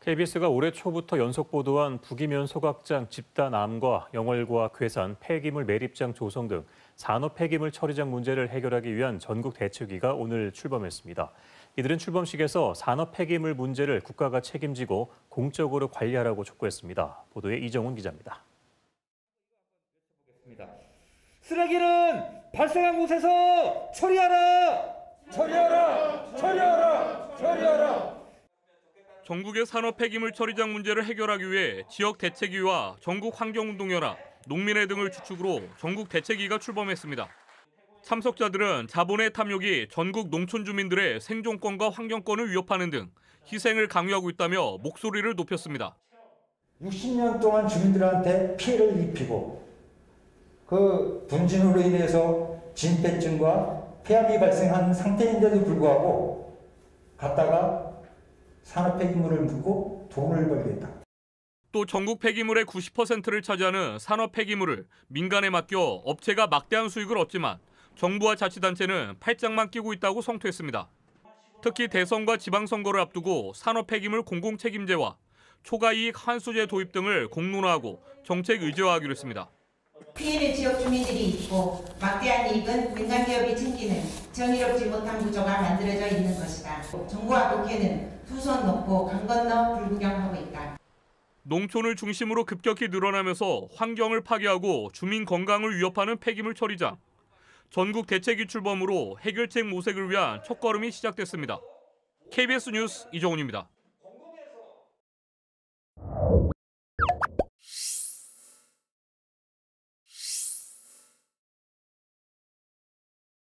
KBS가 올해 초부터 연속 보도한 부기면 소각장 집단암과 영월과 괴산 폐기물 매립장 조성 등 산업 폐기물 처리장 문제를 해결하기 위한 전국 대책위가 오늘 출범했습니다. 이들은 출범식에서 산업 폐기물 문제를 국가가 책임지고 공적으로 관리하라고 촉구했습니다. 보도에 이정훈 기자입니다. 쓰레기는 발생한 곳에서 처리하라! 처리하라! 처리하라! 처리하라! 전국의 산업 폐기물 처리장 문제를 해결하기 위해 지역 대책위와 전국 환경운동연합, 농민회 등을 주축으로 전국 대책위가 출범했습니다. 참석자들은 자본의 탐욕이 전국 농촌 주민들의 생존권과 환경권을 위협하는 등 희생을 강요하고 있다며 목소리를 높였습니다. 60년 동안 주민들한테 피해를 입히고 그 분진으로 인해서 진폐증과 폐암이 발생한 상태인데도 불구하고 갔다가 산업 폐기물을 묻고 돈을 벌겠다. 또 전국 폐기물의 90%를 차지하는 산업 폐기물을 민간에 맡겨 업체가 막대한 수익을 얻지만 정부와 자치단체는 팔짱만 끼고 있다고 성토했습니다. 특히 대선과 지방선거를 앞두고 산업 폐기물 공공책임제와 초과이익 환수제 도입 등을 공론화하고 정책 의제화하기로 했습니다. 피해는 지역 주민들이 있고 막대한 이익은 민간 기업이 챙기는 정의롭지 못한 구조가 만들어져 있는 것이다. 정부와 국회는 두 손 놓고 강 건너 불구경하고 있다. 농촌을 중심으로 급격히 늘어나면서 환경을 파괴하고 주민 건강을 위협하는 폐기물 처리장. 전국 대책위 출범으로 해결책 모색을 위한 첫걸음이 시작됐습니다. KBS 뉴스 이정훈입니다.